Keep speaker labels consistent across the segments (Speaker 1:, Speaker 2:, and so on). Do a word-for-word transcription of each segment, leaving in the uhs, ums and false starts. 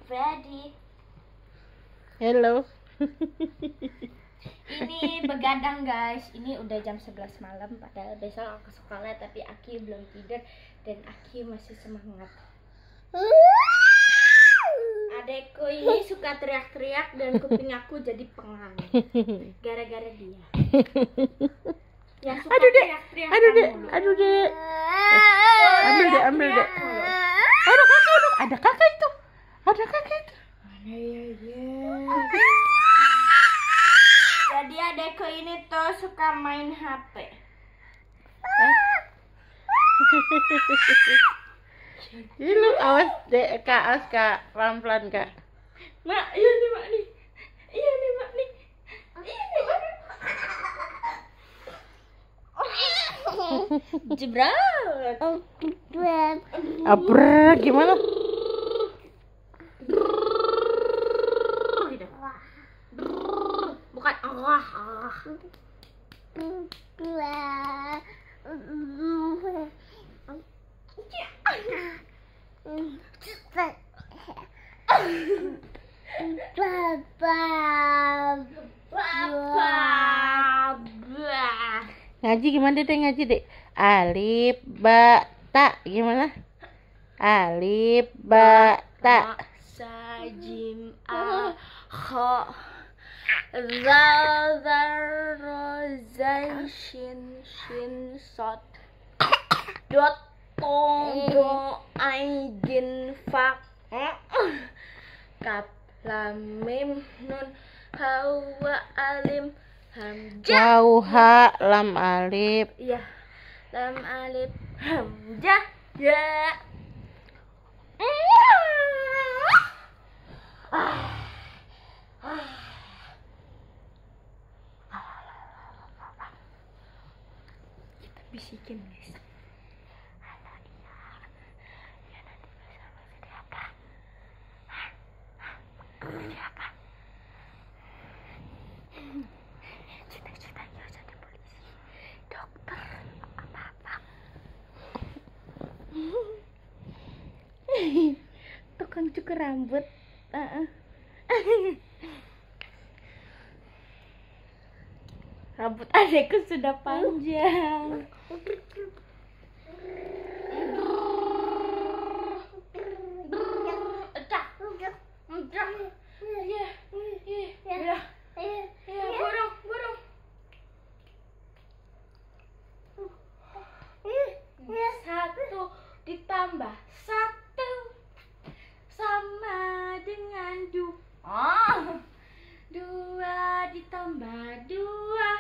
Speaker 1: ready.
Speaker 2: Hello.
Speaker 1: Ini begadang guys. Ini udah jam sebelas malam. Padahal besok aku sekolah, tapi Aki belum tidur dan Aki masih semangat. Adekku ini suka teriak-teriak dan kuping aku jadi pengang gara-gara dia. Yang suka
Speaker 2: Aduh dek,
Speaker 1: teriak-teriak
Speaker 2: aduh dek,
Speaker 1: mulu.
Speaker 2: aduh dek. Ambil dek, ambil dek. Ada kakak itu, ada kakak itu, ada kakak itu.
Speaker 1: Mana ya ya. Jadi adekku ini tuh suka main H P.
Speaker 2: Ini lu awas dek, kak, awas kak, pelan-pelan kak.
Speaker 1: Mak, iya nih mak nih. Iya nih mak nih. Iya nih mak. Jebret.
Speaker 2: Abra, gimana?
Speaker 1: Gitu. Bukan Allah. Allah.
Speaker 2: Ngaji gimana dek, ngaji dek? Alif, ba, ta, gimana? Alif, ba, ta.
Speaker 1: Sajim a kha zal zar rozai shin shin sot dot tong do aigin fak kap lam mim nun hawa alim hamzah.
Speaker 2: Waw, ha, lam, alif.
Speaker 1: Iya, lam alif hamzah ya. Kita bisikin guys. Halo dia, ya nanti bersama jadi apa? Jadi apa? Cita-citanya jadi polisi, dokter, apa-apa. Tukang cukur rambut. Uh-uh. Rambut adekku sudah panjang. Satu ditambah satu sama dengan dua. Oh. Dua ditambah dua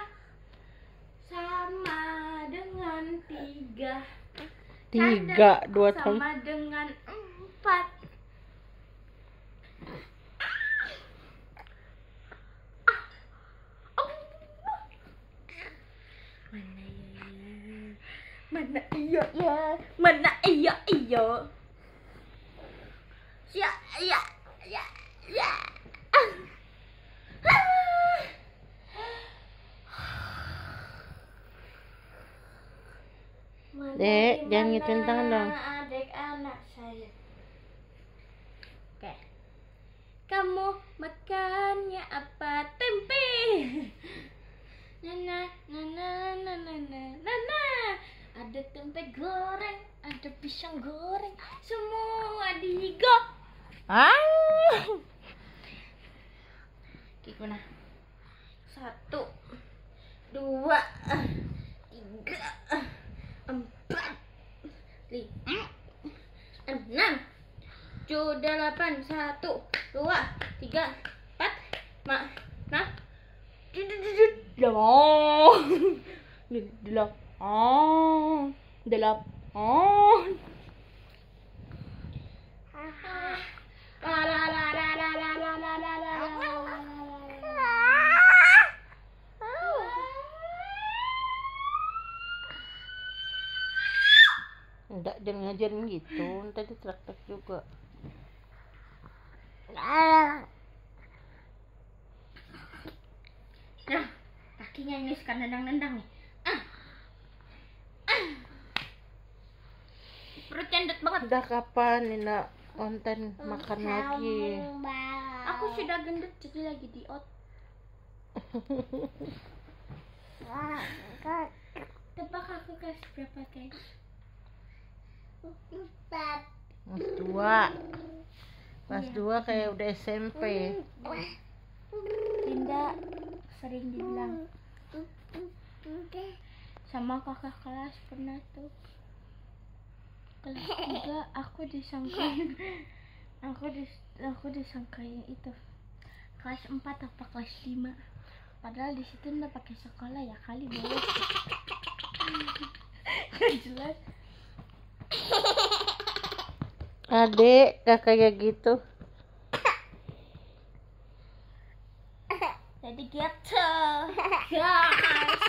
Speaker 1: sama dengan tiga.
Speaker 2: Tiga, dua tambah.
Speaker 1: Sama dengan empat. Mana iya ya, mana iya iya. Ya ya ya ya.
Speaker 2: Dek, jangan ngituin tangan dong.
Speaker 1: Adik anak saya. Oke. Kamu makannya apa? Tempe. Nana nana nana nana nana. Ada tempe goreng, ada pisang goreng, semua digo.
Speaker 2: Ah.
Speaker 1: Gimana? Satu, dua, tiga, empat, lima, enam, tujuh, delapan, satu, dua, tiga, empat, lima, enam, tujuh, delapan, delapan, delapan. La la la la la la la la la la.
Speaker 2: Enggak, jangan ngajarin gitu. Tadi teriak-teriak juga.
Speaker 1: Nah, kakinya ini suka nendang-nendang nih. Ah. Ah. Perut cendut banget.
Speaker 2: Udah kapan, Nina? Konten makan lagi.
Speaker 1: Aku sudah gendut jadi lagi diot. Tebak aku kelas berapa guys? Empat.
Speaker 2: Kelas dua. Kelas
Speaker 1: Iya.
Speaker 2: dua kayak udah S M P.
Speaker 1: Dinda sering dibilang sama kakak kelas pernah tuh. Kelas tiga aku disangkain aku dis aku disangkain itu kelas empat apa kelas lima, padahal di situ udah pakai sekolah ya kali bolos. Gak jelas.
Speaker 2: Adek kakaknya gitu.
Speaker 1: Jadi gitu guys.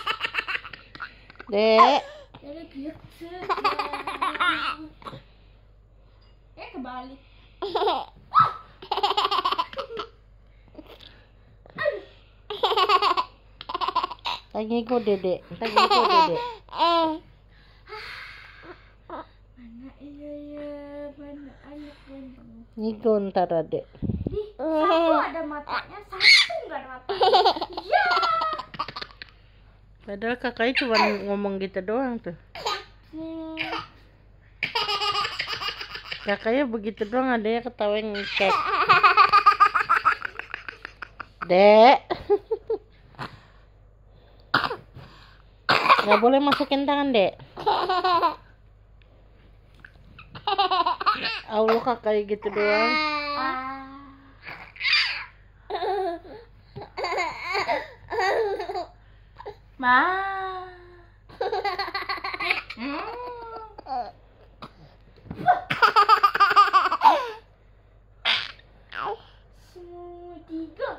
Speaker 2: Dek,
Speaker 1: Jadi gitu guys. Eh kebalik.
Speaker 2: tanya gue dedek, tanya gue dedek.
Speaker 1: Mana iya ya, mana anak gendong.
Speaker 2: Ngigo ntar adek.
Speaker 1: Di satu ada matanya, satu nggak ada matanya. Ya.
Speaker 2: Padahal kakaknya cuma ngomong gitu doang tuh. Kakaknya begitu doang, adanya ketawa ngekek. Dek. Gak boleh masukin tangan, Dek. Allah kakaknya gitu doang.
Speaker 1: Ma. Tiga.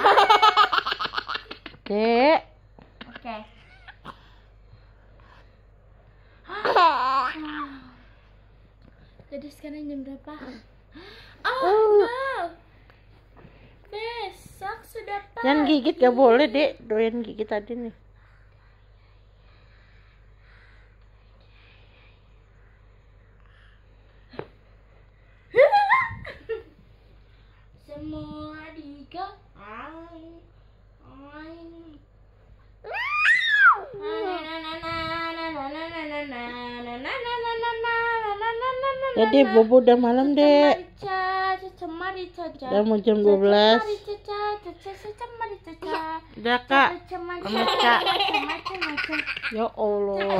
Speaker 2: Dek.
Speaker 1: Oke. Jadi sekarang jam berapa? Oh no. Besok sudah pagi.
Speaker 2: Jangan gigit gak boleh, Dek. Doyan gigit tadi nih.
Speaker 1: Semua tiga. Ai. Ai.
Speaker 2: Jadi bobo udah malam, Dek. Udah mau jam dua belas. Udah, Kak. Sama Kak. Ya Allah.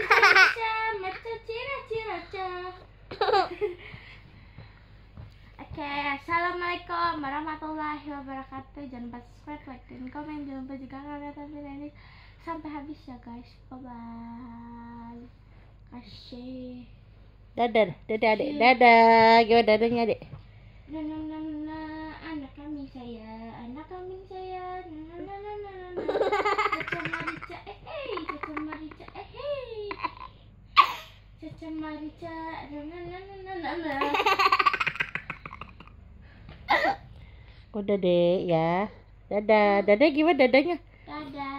Speaker 1: Oke, assalamualaikum warahmatullahi wabarakatuh. Jangan lupa subscribe, like, dan komen. Jangan lupa juga kalian tonton ini sampai habis ya guys. Bye bye. Kasih.
Speaker 2: Dadah, dadah adek, dadah. Gimana dadanya adek?
Speaker 1: Nah, nah, nah, nah, anak kami saya, anak kami saya. Nah, nah, nah, nah, nah, nah. Caca Marica, eh, eh, Caca Marica, eh, eh. Caca Marica, nah, nah, nah, nah, nah, nah.
Speaker 2: Udah deh ya. Dadah, dadah gimana dadanya?
Speaker 1: Dadah.